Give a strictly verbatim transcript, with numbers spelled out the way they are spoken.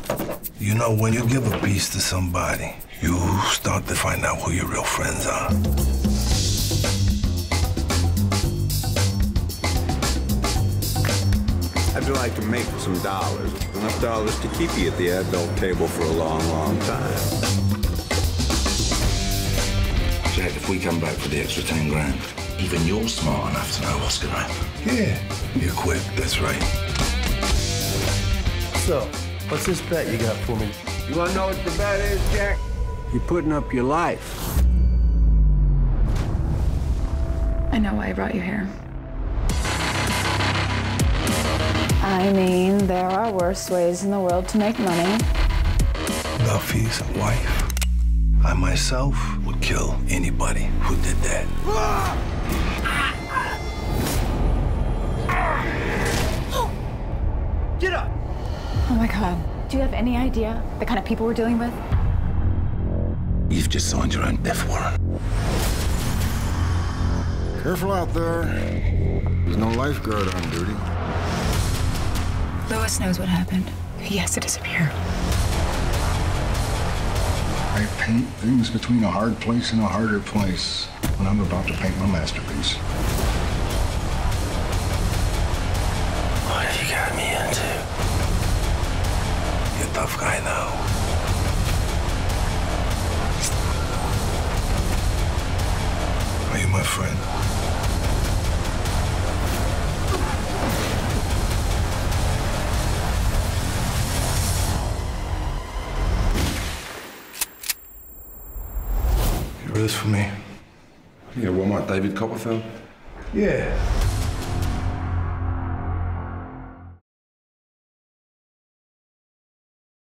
You know, when you give a piece to somebody, you start to find out who your real friends are. How'd you like to make some dollars? Enough dollars to keep you at the adult table for a long, long time. Jack, if we come back for the extra ten grand, even you're smart enough to know what's going to happen. Yeah, you're quick, that's right. So, what's this bet you got for me? You wanna know what the bet is, Jack? You're putting up your life. I know why I brought you here. I mean, there are worse ways in the world to make money. Duffy's wife. I myself would kill anybody who did that. Get up! Oh my God. Do you have any idea the kind of people we're dealing with? You've just signed your own death warrant. Careful out there. There's no lifeguard on duty. Lewis knows what happened. He has to disappear. I paint things between a hard place and a harder place when I'm about to paint my masterpiece. What have you got me into? You're a tough guy now. Are you my friend? You read this for me? Yeah, Walmart David Copperfield? Yeah.